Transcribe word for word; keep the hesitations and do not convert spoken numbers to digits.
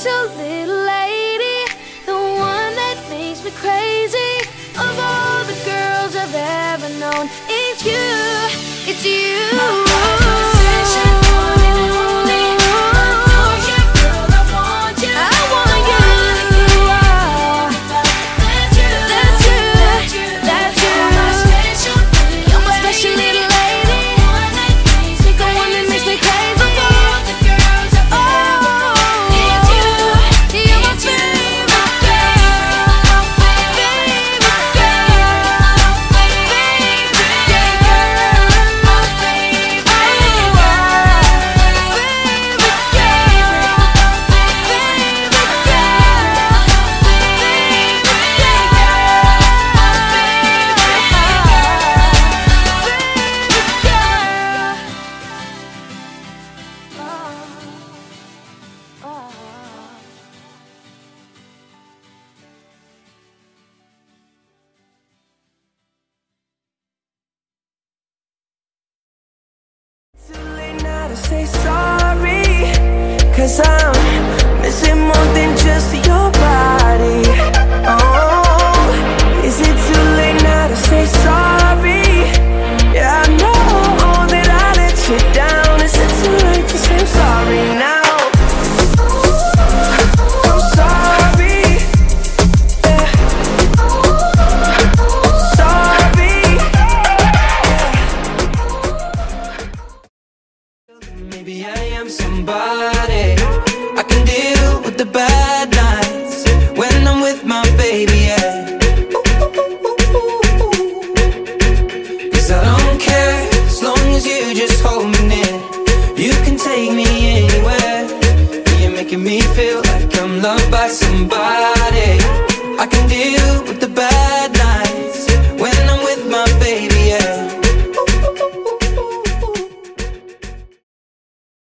special little lady, the one that makes me crazy. Of all the girls I've ever known, it's you, it's you. Say sorry, cause I'm missing more than just your body. Oh, is it too late now to say sorry? Yeah, I know that I let you down. Is it too late to say I'm sorry now? I'm sorry, yeah. Sorry, yeah. Maybe I am somebody. I can deal with the bad nights when I'm with my baby, yeah. Cause I don't care as long as you just hold me near. You can take me anywhere. You're making me feel like I'm loved by somebody. I can deal with the bad